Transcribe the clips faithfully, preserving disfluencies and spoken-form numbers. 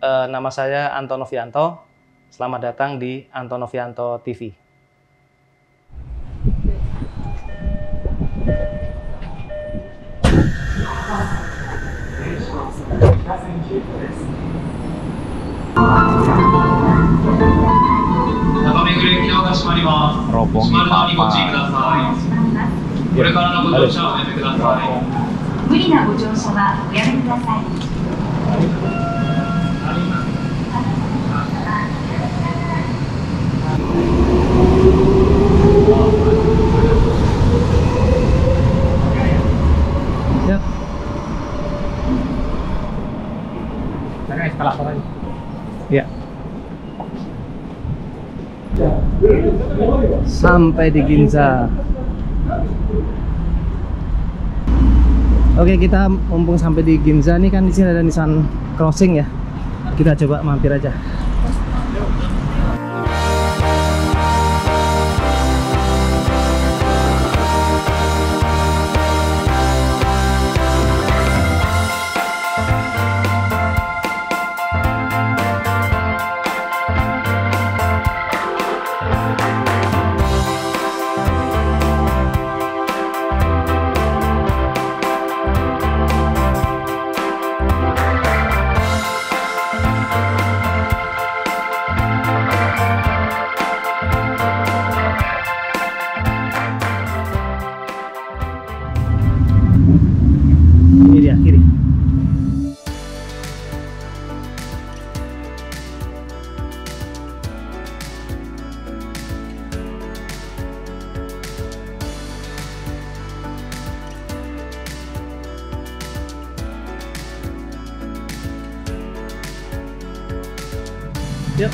uh, nama saya Anton Novianto. Selamat datang di Anton Novianto T V. Rombongi papa. これからのご乗車をおやめください。無理なご乗車はおやめください。 Ya. Cari eskalator aja. Ya. Sampai di Ginza. Oke, kita mumpung sampai di Ginza nih, kan di sini ada Nissan Crossing ya. Kita coba mampir aja. Ini dia kiri. Yuk.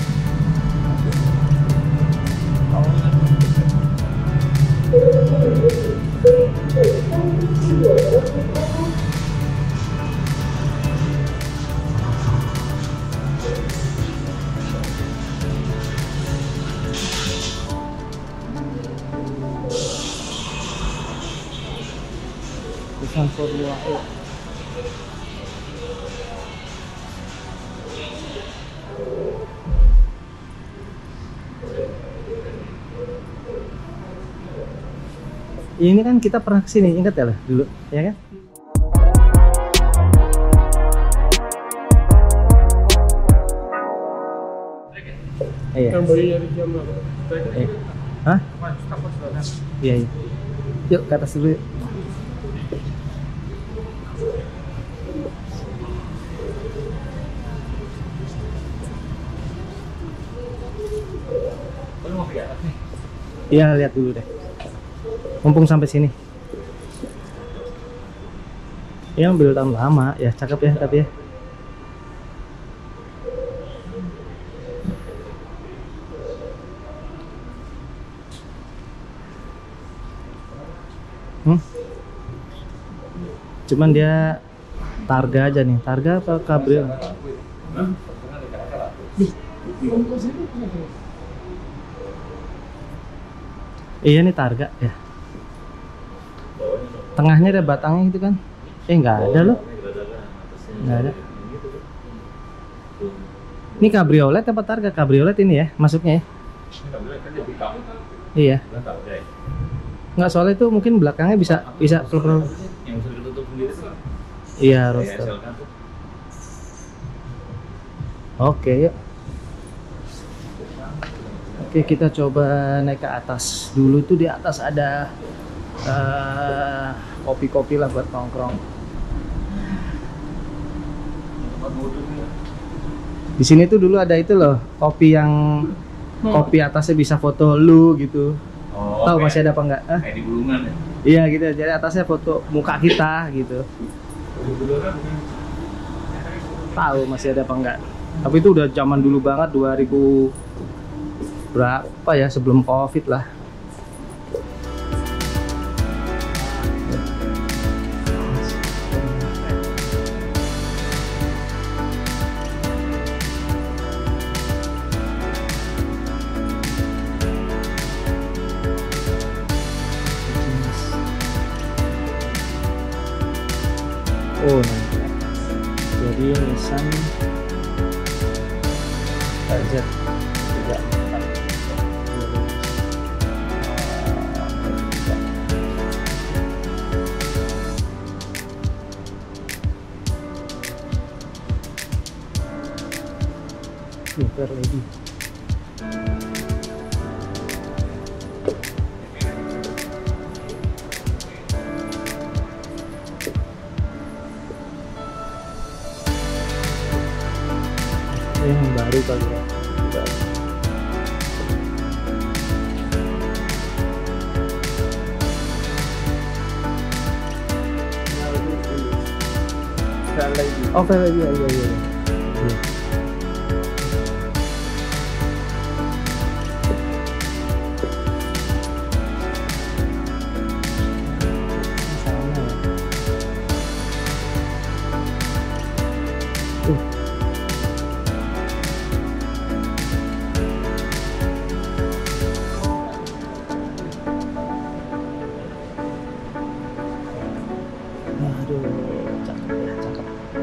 Pesan Formula E. Ini kan kita pernah kesini, ingat ya lah dulu, ya kan? Iya. Eh. Hah? Iya, iya. Yuk ke atas dulu. Yuk. Iya, lihat dulu deh. Mumpung sampai sini. Ya, mobil tahun lama ya, cakep ya tapi ya. Hmm? Cuman dia targa aja nih, targa apa cabrio? Iya nih targa ya. Tengahnya ada batangnya gitu kan? Eh nggak ada loh. Nggak ada. Ini kabriolet apa targa? Kabriolet ini ya masuknya ya? Iya. Nggak, soalnya itu mungkin belakangnya bisa bisa pelur. Iya, roster. Oke, yuk. Oke, kita coba naik ke atas. Dulu tuh di atas ada kopi-kopi uh, lah buat nongkrong. Di sini tuh dulu ada itu loh, kopi yang kopi atasnya bisa foto lu gitu. Oh, tahu masih ada apa enggak? Ah? Kayak di Bulungan ya? Iya gitu, jadi atasnya foto muka kita gitu. Tahu masih ada apa enggak? Tapi itu udah zaman dulu banget, dua ribu berapa ya, sebelum Covid lah. Oh, jadi Nissan Z tiga empat. Nih, Fair Lady. Yang baru kali ya. Oh, Fair Lady, iya iya iya. Aduh, cakep ya, cakep.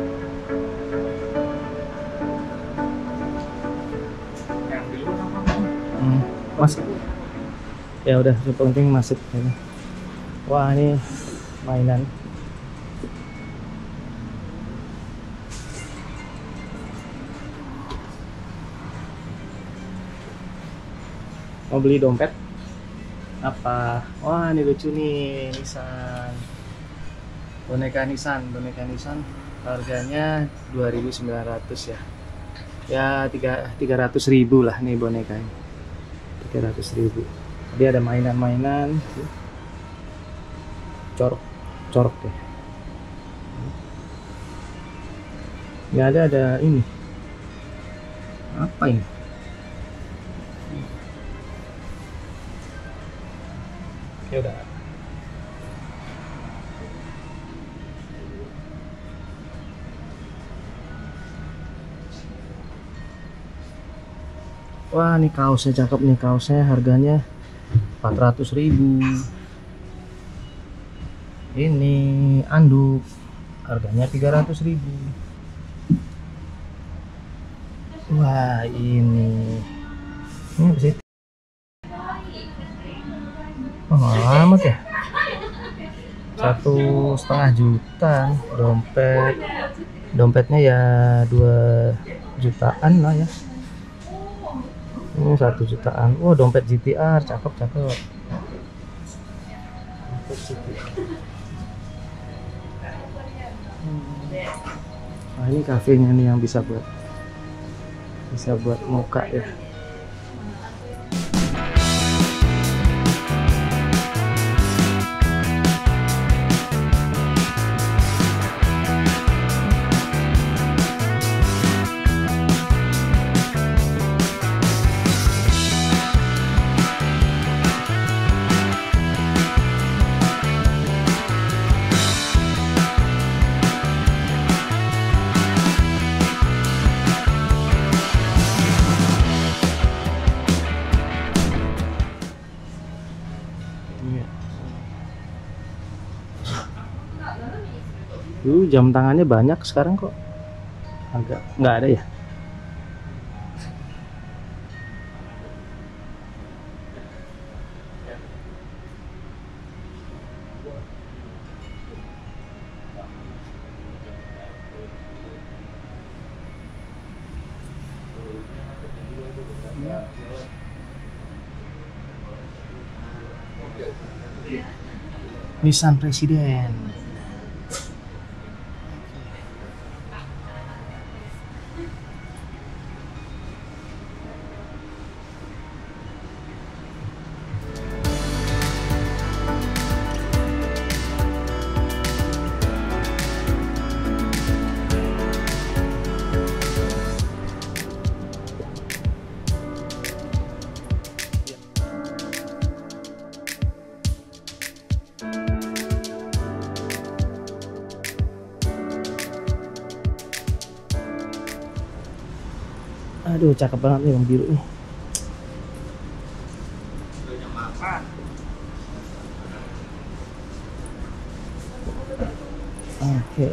Hmm, masuk. Ya udah, yang penting masuk. Wah, ini mainan. Mau beli dompet? Apa? Wah, ini lucu nih, Nissan. Boneka Nissan, boneka Nissan harganya dua ribu sembilan ratus ya. Ya tiga ratus ribu lah nih bonekanya. tiga ratus ribu. Dia ada mainan-mainan. Corok, corok deh. Ya ada ada ini. Apa ini? Ya udah. Wah, ini kaosnya cakep nih, kaosnya harganya empat ratus ribu. Ini anduk harganya tiga ratus ribu. Wah, ini ini apa sih? Oh, amat ya, satu setengah juta. Dompet dompetnya ya dua jutaan lah ya. Ini satu jutaan. Wah, dompet G T R, cakep cakep. Dompet G T R. Nah, ini kafenya nih yang bisa buat bisa buat muka ya. Dulu jam tangannya banyak, sekarang kok agak nggak ada ya. Nissan Presiden. Aduh, cakep banget nih yang biru nih. Oke.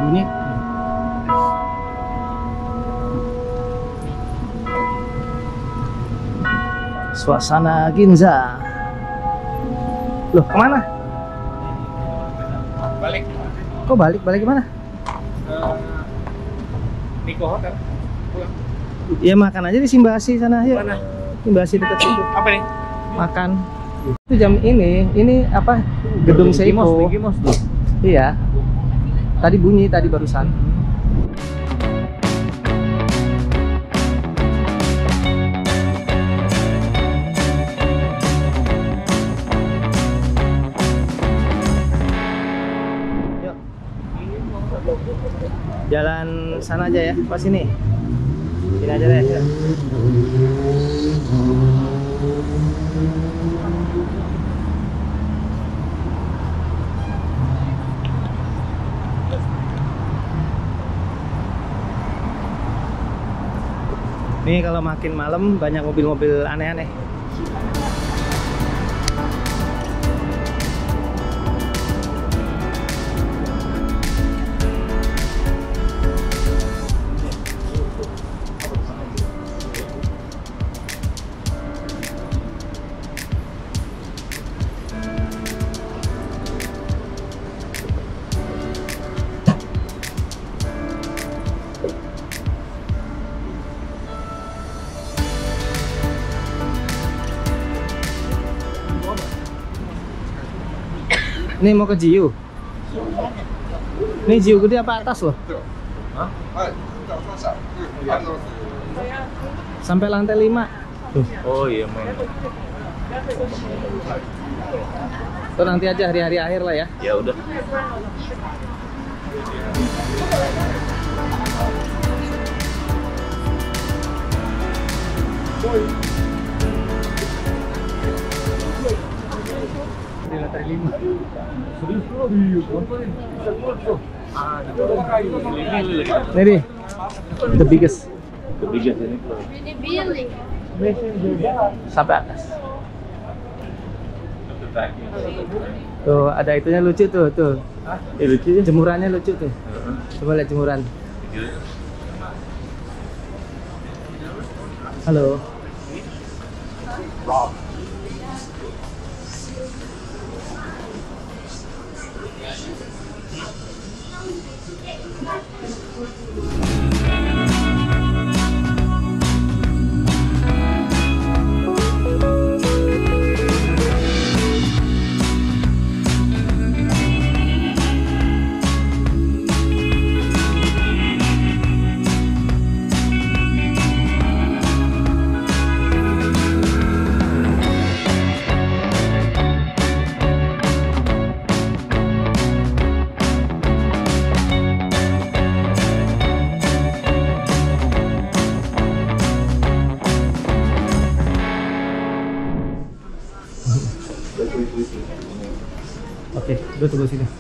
bunyi. Suasana Ginza. Loh, kemana? Balik. Kok balik? Balik kemana? Uh, Niko Hotel. Pulang. Ya makan aja di Simbasi sana ya. Mana? Simbasi dekat situ. Apa nih? Makan. Itu jam ini, ini apa? Gedung Seiko. Mos tuh. Iya. Tadi bunyi tadi barusan. Yuk. Jalan sana aja ya, pas sini. Sini aja deh. Ya. Ini kalau makin malam banyak mobil-mobil aneh-aneh. Ini mau ke Jiu. Ini Jiu gede apa atas loh? Hah? Sampai lantai lima. Tuh. Oh iya, men. Tuh nanti aja hari-hari akhir lah ya. Ya udah. Di lantai lima. Ini nih, the biggest. The biggest ini. Sampai atas. Tuh ada itunya lucu tuh, tuh. Eh lucu ya. Jemurannya lucu tuh. Coba lihat jemuran. Halo. Rob. Oke, udah tunggu sini.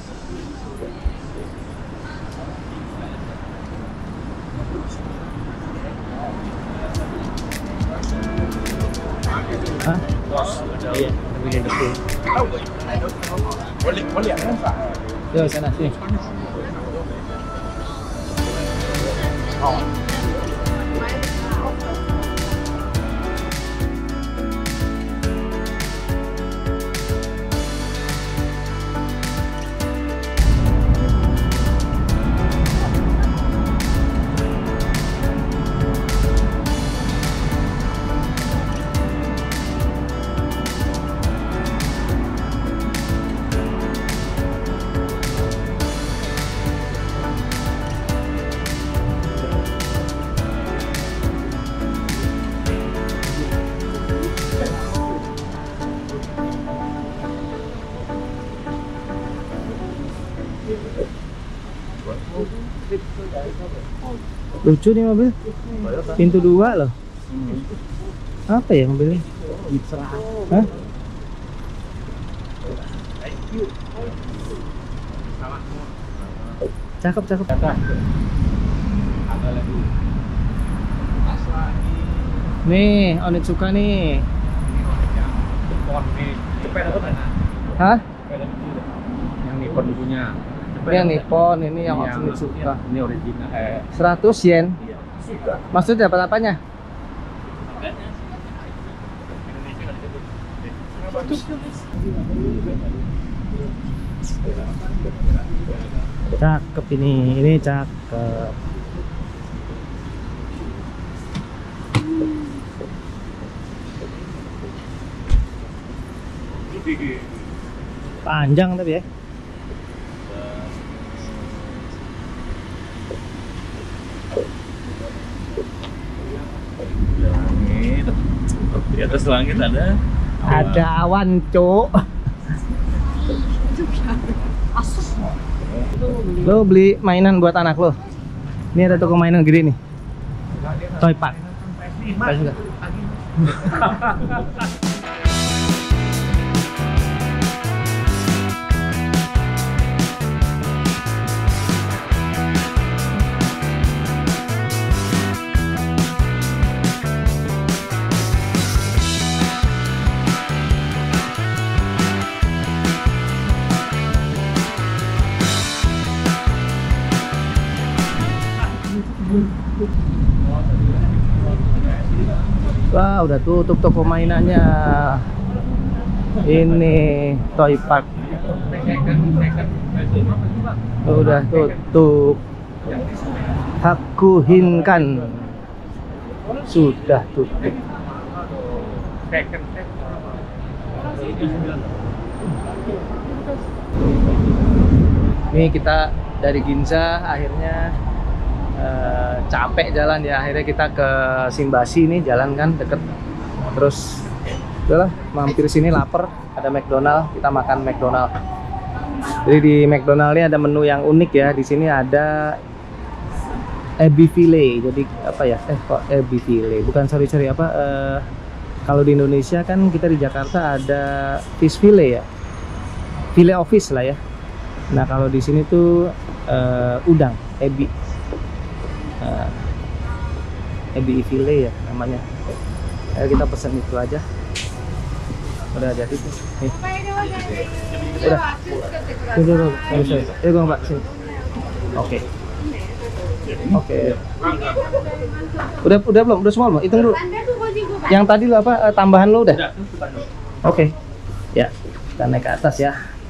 Hah? Iya, begini depan. Boleh, boleh kan? Yo sana sini. Oh. Lucu nih mobil. Pintu dua loh. Apa ya mobilnya? Hah? Cakep, cakep. Nih, Onitsuka nih. Nippon nih. Sepeda tuh mana? Hah? Sepeda itu yang Nippon punya. Ini yang Nippon, ini yang Otsuka. Ini original. Eh, seratus yen. iya. Maksudnya dapat apanya? Cakep ini, ini cakep. Panjang tapi ya. Langit. Di atas langit ada. Ada awan, Cuk. Lo beli mainan buat anak lo. Ini ada toko mainan gede nih. Toy Park. Pas enggak? Wah, udah tutup toko mainannya. Ini Toy Park. Udah tutup. Hakuhinkan sudah tutup. Ini kita dari Ginza akhirnya Uh, capek jalan ya, akhirnya kita ke Shimbashi nih, jalan kan deket, terus udahlah mampir sini, lapar, ada McDonald, kita makan McDonald. Jadi di McDonald ini ada menu yang unik ya, di sini ada ebi fillet, jadi apa ya, eh kok ebi fillet, bukan sorry sorry apa, uh, kalau di Indonesia kan kita di Jakarta ada fish fillet ya, fillet of fish lah ya. Nah kalau di sini tuh uh, udang, ebi. Uh, ebi fillet ya namanya. Ayo kita pesen itu aja. Udah jadi tuh. Nih. Udah. Sini dulu. Ayo Bang Pak sini. Oke. Oke. Udah udah belum? Udah semua belum? Hitung dulu. Yang tadi lo apa tambahan lo udah? Oke. Ya. Kita naik ke atas ya.